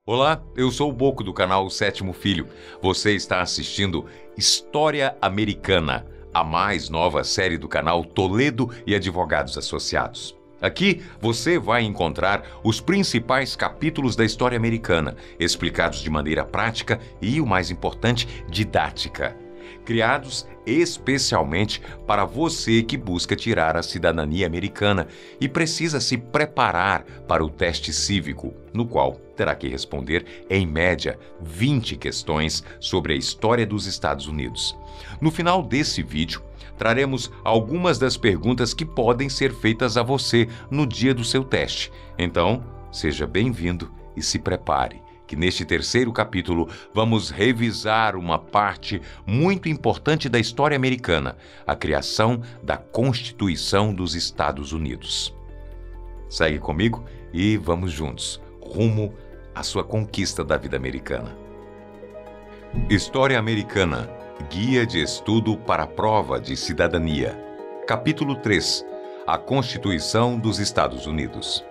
Olá, eu sou o Boco do canal Sétimo Filho. Você está assistindo História Americana, a mais nova série do canal Toledo e Advogados Associados. Aqui você vai encontrar os principais capítulos da história americana, explicados de maneira prática e, o mais importante, didática. Criados especialmente para você que busca tirar a cidadania americana e precisa se preparar para o teste cívico, no qual terá que responder, em média, 20 questões sobre a história dos Estados Unidos. No final desse vídeo, traremos algumas das perguntas que podem ser feitas a você no dia do seu teste. Então, seja bem-vindo e se prepare, que neste terceiro capítulo vamos revisar uma parte muito importante da história americana, a criação da Constituição dos Estados Unidos. Segue comigo e vamos juntos, rumo à sua conquista da vida americana. História Americana, Guia de Estudo para a Prova de Cidadania. Capítulo 3. A Constituição dos Estados Unidos.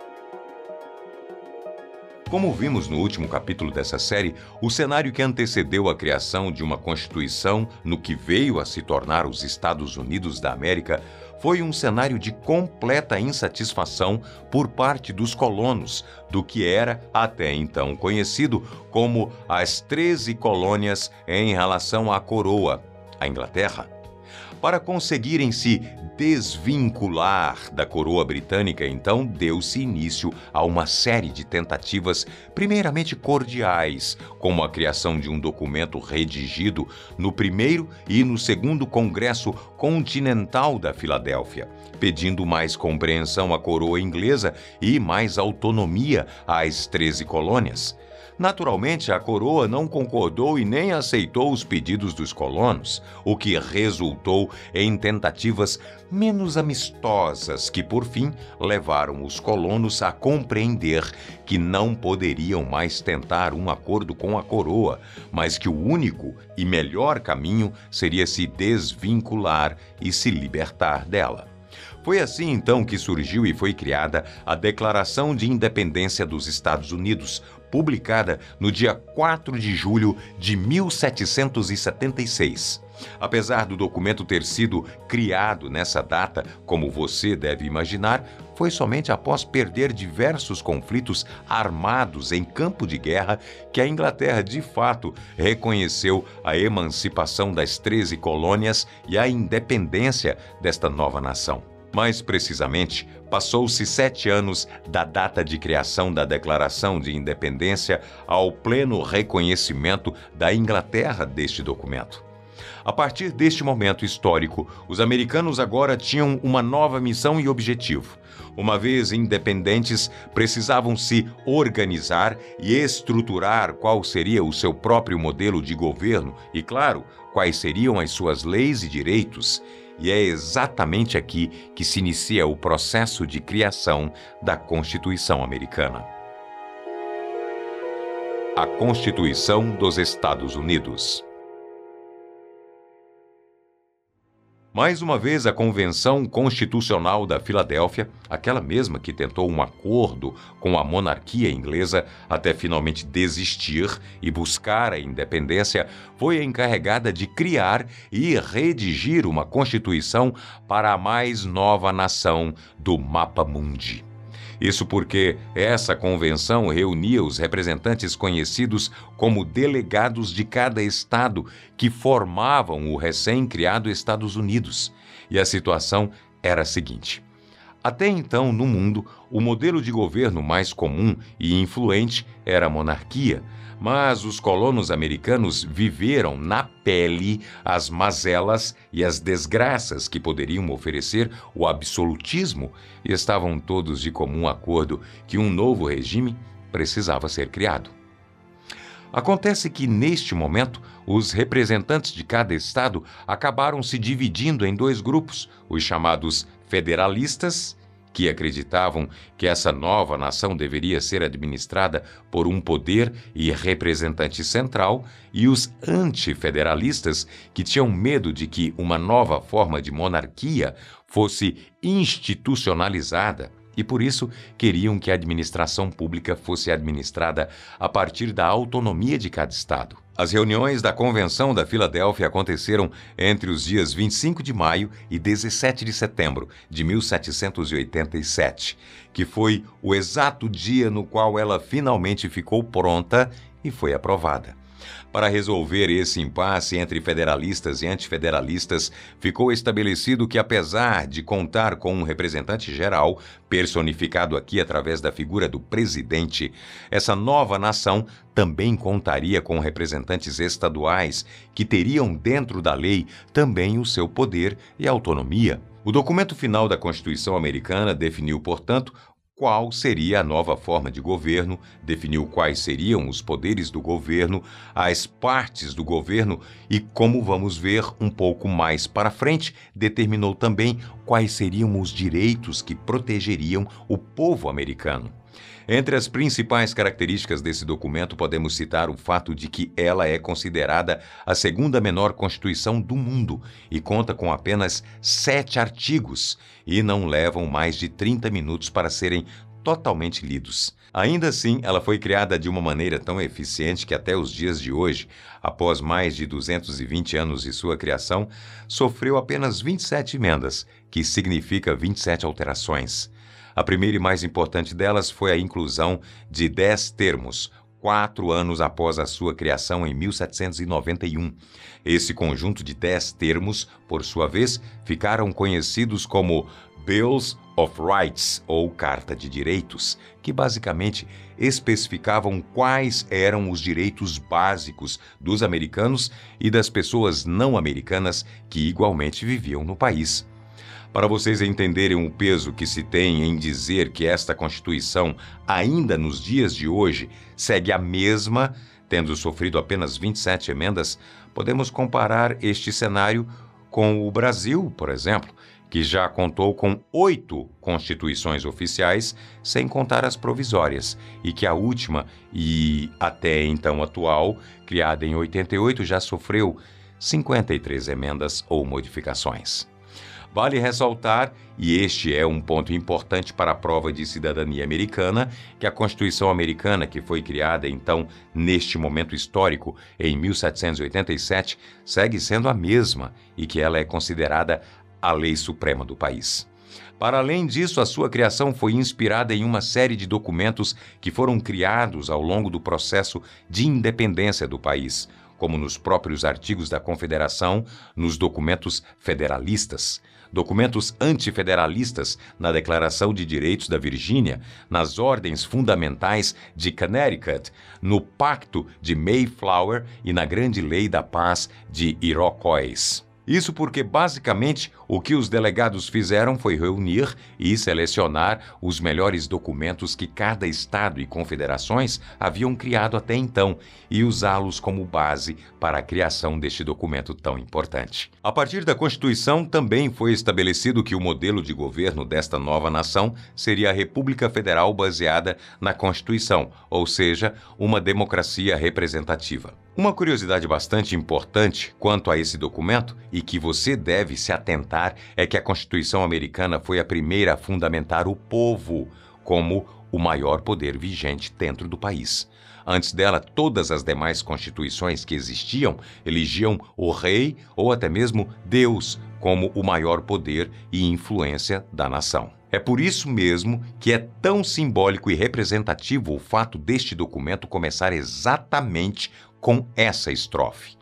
Como vimos no último capítulo dessa série, o cenário que antecedeu a criação de uma Constituição no que veio a se tornar os Estados Unidos da América foi um cenário de completa insatisfação por parte dos colonos do que era até então conhecido como as 13 colônias em relação à coroa, a Inglaterra. Para conseguirem se desvincular da coroa britânica, então deu-se início a uma série de tentativas, primeiramente cordiais, como a criação de um documento redigido no primeiro e no segundo Congresso Continental da Filadélfia, pedindo mais compreensão à coroa inglesa e mais autonomia às 13 colônias. Naturalmente, a coroa não concordou e nem aceitou os pedidos dos colonos, o que resultou em tentativas menos amistosas que, por fim, levaram os colonos a compreender que não poderiam mais tentar um acordo com a coroa, mas que o único e melhor caminho seria se desvincular e se libertar dela. Foi assim, então, que surgiu e foi criada a Declaração de Independência dos Estados Unidos, publicada no dia 4 de julho de 1776. Apesar do documento ter sido criado nessa data, como você deve imaginar, foi somente após perder diversos conflitos armados em campo de guerra que a Inglaterra, de fato, reconheceu a emancipação das 13 colônias e a independência desta nova nação. Mais precisamente, passou-se 7 anos da data de criação da Declaração de Independência ao pleno reconhecimento da Inglaterra deste documento. A partir deste momento histórico, os americanos agora tinham uma nova missão e objetivo. Uma vez independentes, precisavam se organizar e estruturar qual seria o seu próprio modelo de governo e, claro, quais seriam as suas leis e direitos. E é exatamente aqui que se inicia o processo de criação da Constituição Americana. A Constituição dos Estados Unidos. Mais uma vez, a Convenção Constitucional da Filadélfia, aquela mesma que tentou um acordo com a monarquia inglesa até finalmente desistir e buscar a independência, foi encarregada de criar e redigir uma Constituição para a mais nova nação do Mapa Mundi. Isso porque essa convenção reunia os representantes conhecidos como delegados de cada estado que formavam o recém-criado Estados Unidos. E a situação era a seguinte: até então, no mundo, o modelo de governo mais comum e influente era a monarquia, mas os colonos americanos viveram na pele as mazelas e as desgraças que poderiam oferecer o absolutismo e estavam todos de comum acordo que um novo regime precisava ser criado. Acontece que, neste momento, os representantes de cada estado acabaram se dividindo em 2 grupos, os chamados federalistas, que acreditavam que essa nova nação deveria ser administrada por um poder e representante central, e os antifederalistas, que tinham medo de que uma nova forma de monarquia fosse institucionalizada e por isso queriam que a administração pública fosse administrada a partir da autonomia de cada estado. As reuniões da Convenção da Filadélfia aconteceram entre os dias 25 de maio e 17 de setembro de 1787, que foi o exato dia no qual ela finalmente ficou pronta e foi aprovada. Para resolver esse impasse entre federalistas e antifederalistas, ficou estabelecido que, apesar de contar com um representante geral, personificado aqui através da figura do presidente, essa nova nação também contaria com representantes estaduais que teriam dentro da lei também o seu poder e autonomia. O documento final da Constituição Americana definiu, portanto, qual seria a nova forma de governo, definiu quais seriam os poderes do governo, as partes do governo e, como vamos ver um pouco mais para frente, determinou também quais seriam os direitos que protegeriam o povo americano. Entre as principais características desse documento, podemos citar o fato de que ela é considerada a segunda menor Constituição do mundo e conta com apenas 7 artigos e não levam mais de 30 minutos para serem totalmente lidos. Ainda assim, ela foi criada de uma maneira tão eficiente que até os dias de hoje, após mais de 220 anos de sua criação, sofreu apenas 27 emendas, que significa 27 alterações. A primeira e mais importante delas foi a inclusão de 10 termos, 4 anos após a sua criação em 1791. Esse conjunto de 10 termos, por sua vez, ficaram conhecidos como Bills of Rights, ou Carta de Direitos, que basicamente especificavam quais eram os direitos básicos dos americanos e das pessoas não americanas que igualmente viviam no país. Para vocês entenderem o peso que se tem em dizer que esta Constituição, ainda nos dias de hoje, segue a mesma, tendo sofrido apenas 27 emendas, podemos comparar este cenário com o Brasil, por exemplo, que já contou com 8 constituições oficiais, sem contar as provisórias, e que a última, e até então atual, criada em 88, já sofreu 53 emendas ou modificações. Vale ressaltar, e este é um ponto importante para a prova de cidadania americana, que a Constituição Americana, que foi criada então neste momento histórico, em 1787, segue sendo a mesma e que ela é considerada a lei suprema do país. Para além disso, a sua criação foi inspirada em uma série de documentos que foram criados ao longo do processo de independência do país, como nos próprios artigos da Confederação, nos documentos federalistas, documentos antifederalistas na Declaração de Direitos da Virgínia, nas Ordens Fundamentais de Connecticut, no Pacto de Mayflower e na Grande Lei da Paz de Iroquois. Isso porque, basicamente, o que os delegados fizeram foi reunir e selecionar os melhores documentos que cada estado e confederações haviam criado até então e usá-los como base para a criação deste documento tão importante. A partir da Constituição, também foi estabelecido que o modelo de governo desta nova nação seria a República Federal baseada na Constituição, ou seja, uma democracia representativa. Uma curiosidade bastante importante quanto a esse documento, e que você deve se atentar, é que a Constituição Americana foi a primeira a fundamentar o povo como o maior poder vigente dentro do país. Antes dela, todas as demais constituições que existiam elegiam o rei ou até mesmo Deus como o maior poder e influência da nação. É por isso mesmo que é tão simbólico e representativo o fato deste documento começar exatamente com essa estrofe.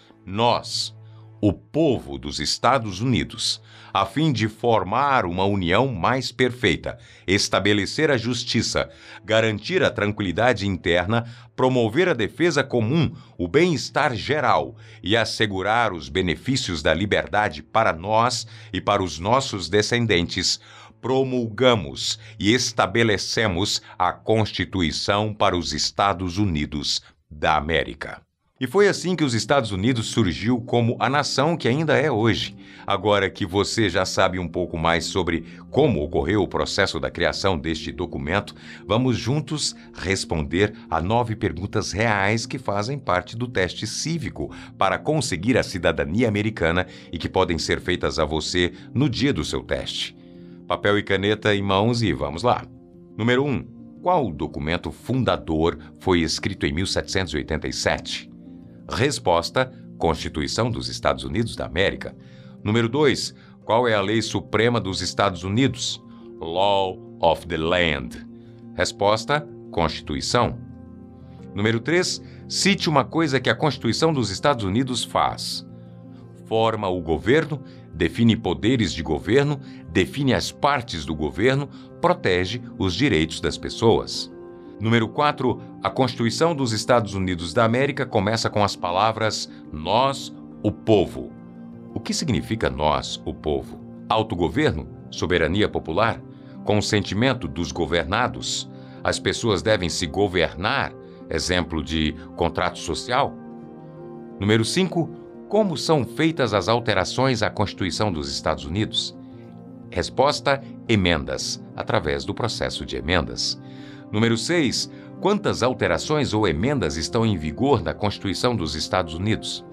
Nós, o povo dos Estados Unidos, a fim de formar uma união mais perfeita, estabelecer a justiça, garantir a tranquilidade interna, promover a defesa comum, o bem-estar geral e assegurar os benefícios da liberdade para nós e para os nossos descendentes, promulgamos e estabelecemos a Constituição para os Estados Unidos da América. E foi assim que os Estados Unidos surgiu como a nação que ainda é hoje. Agora que você já sabe um pouco mais sobre como ocorreu o processo da criação deste documento, vamos juntos responder a 9 perguntas reais que fazem parte do teste cívico para conseguir a cidadania americana e que podem ser feitas a você no dia do seu teste. Papel e caneta em mãos e vamos lá. Número 1. Qual documento fundador foi escrito em 1787? Resposta: Constituição dos Estados Unidos da América. Número 2. Qual é a lei suprema dos Estados Unidos? Law of the Land. Resposta: Constituição. Número 3. Cite uma coisa que a Constituição dos Estados Unidos faz. Forma o governo, define poderes de governo, define as partes do governo, protege os direitos das pessoas. Número 4. A Constituição dos Estados Unidos da América começa com as palavras nós, o povo. O que significa nós, o povo? Autogoverno? Soberania popular? Consentimento dos governados? As pessoas devem se governar? Exemplo de contrato social? Número 5. Como são feitas as alterações à Constituição dos Estados Unidos? Resposta: emendas, através do processo de emendas. Número 6. Quantas alterações ou emendas estão em vigor na Constituição dos Estados Unidos?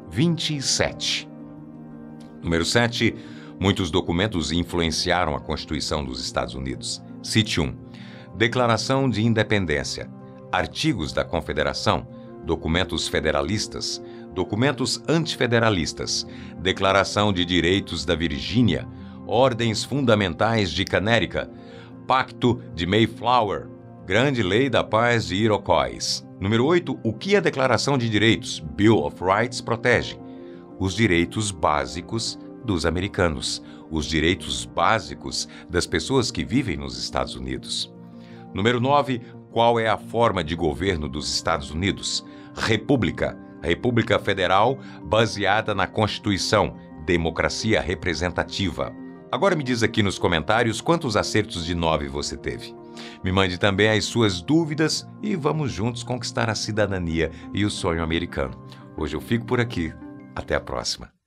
27. Número 7. Muitos documentos influenciaram a Constituição dos Estados Unidos. Cite 1. Declaração de Independência. Artigos da Confederação. Documentos federalistas. Documentos antifederalistas. Declaração de Direitos da Virgínia. Ordens Fundamentais de Connecticut. Pacto de Mayflower. Grande Lei da Paz de Iroquois. Número 8. O que a Declaração de Direitos, Bill of Rights, protege? Os direitos básicos dos americanos. Os direitos básicos das pessoas que vivem nos Estados Unidos. Número 9. Qual é a forma de governo dos Estados Unidos? República. República Federal baseada na Constituição. Democracia representativa. Agora me diz aqui nos comentários quantos acertos de 9 você teve. Me mande também as suas dúvidas e vamos juntos conquistar a cidadania e o sonho americano. Hoje eu fico por aqui. Até a próxima.